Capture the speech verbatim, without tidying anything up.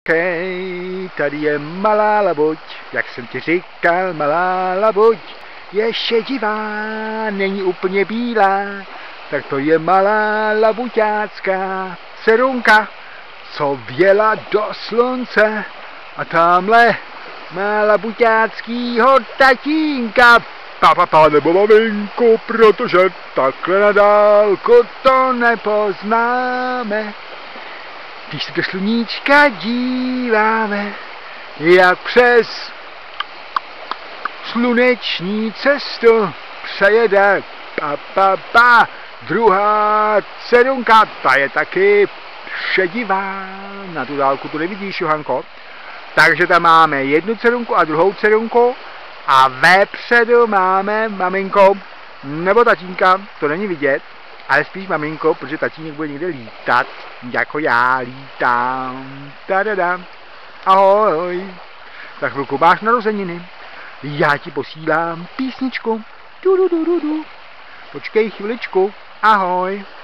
Počkej, tady je malá labuť, jak jsem ti říkal, malá labuť je šedivá, není úplně bílá, tak to je malá labuťácká dcerunka, co vjela do slunce a tamhle má labuťáckýho tatínka. Papá nebo maminko, protože takhle na dálku to nepoznáme. Když se do sluníčka díváme, jak přes sluneční cestu přejede pa, pa, pa. Druhá dcerunka, ta je taky šedivá, na tu dálku tu nevidíš, Johanko. Takže tam máme jednu dcerunku a druhou dcerunku a vepředu máme maminko nebo tatínka, to není vidět, ale spíš maminko, protože tatínek bude někde lítat, jako já lítám. Tadada. Ahoj. Za chvilku máš narozeniny. Já ti posílám písničku. Du, du, du, du, du. Počkej chviličku. Ahoj.